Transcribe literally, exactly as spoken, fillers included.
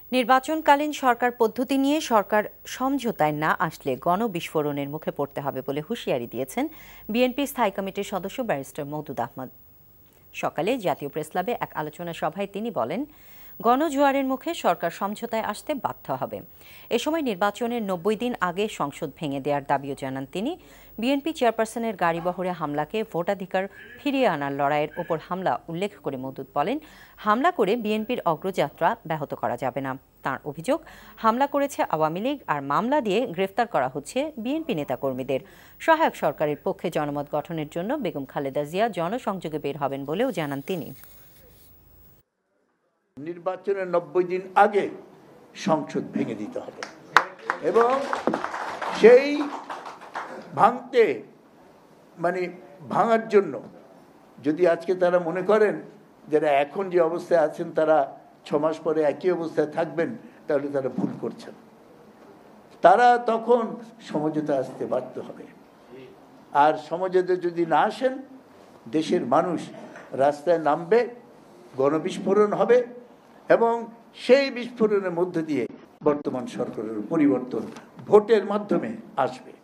নির্বাচনকালীন সরকার পদ্ধতি নিয়ে সরকার সমঝোতায় না আসলে গণবিস্ফোরণের মুখে পড়তে হবে বলে হুঁশিয়ারি দিয়েছেন বিএনপি স্থায়ী কমিটির সদস্য ব্যারিস্টার মওদুদ আহমদ। সকালে জাতীয় প্রেসক্লাবে এক আলোচনা সভায় তিনি বলেন, গণজোয়ারের মুখে সরকার সমঝোতায় আসতে বাধ্য হবে। এ সময় নির্বাচনের নব্বই দিন আগে সংসদ ভেঙে দেওয়ার দাবিও জানান তিনি। বিএনপি চেয়ারপারসনের গাড়িবহরে হামলাকে ভোটাধিকার ফিরিয়ে আনার লড়াইয়ের ওপর হামলা উল্লেখ করে মওদুদ বলেন, হামলা করে বিএনপির অগ্রযাত্রা ব্যাহত করা যাবে না। তাঁর অভিযোগ, হামলা করেছে আওয়ামী লীগ আর মামলা দিয়ে গ্রেফতার করা হচ্ছে বিএনপি নেতাকর্মীদের। সহায়ক সরকারের পক্ষে জনমত গঠনের জন্য বেগম খালেদা জিয়া জনসংযোগে বের হবেন বলেও জানান তিনি। নির্বাচনের নব্বই দিন আগে সংসদ ভেঙে দিতে হবে এবং সেই ভাঙতে মানে ভাঙার জন্য যদি আজকে তারা মনে করেন যারা এখন যে অবস্থায় আছেন তারা ছ মাস পরে একই অবস্থায় থাকবেন, তাহলে তারা ভুল করছেন। তারা তখন সমঝোতা আসতে বাধ্য হবে। আর সমঝোতা যদি না আসেন, দেশের মানুষ রাস্তায় নামবে, গণবিস্ফোরণ হবে এবং সেই বিস্ফোরণের মধ্য দিয়ে বর্তমান সরকারের পরিবর্তন ভোটের মাধ্যমে আসবে।